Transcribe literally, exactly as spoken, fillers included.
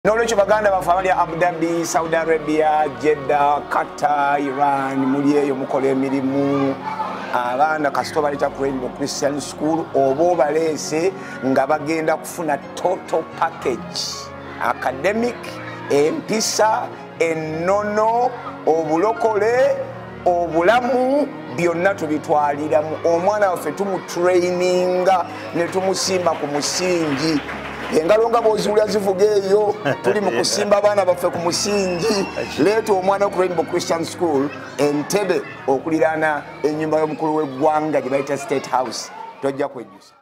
N'olwekyo baganda baffe abali Abu Dhabi, Saudi Arabia, Jeddah, Qatar, Iran, muli eyo mukola emirimu abaana kasito baleta ku Christian School oba obaleese nga bagenda kufuna total package academic, empisa, ennono, obulokole, obulamu byonna tubitwaliramu. Omwana waffe tumutraininga ne tumusimba ku musingi. Engalo nga bozulya zivuga eyo tuli mu kusimba abaana baffe ku musingi. Leeta omwana ku Rainbow Christian School Entebbe okuliraana ennyumba y'omukulu w'eggwanga gye bayita State House tojja kwejjusa.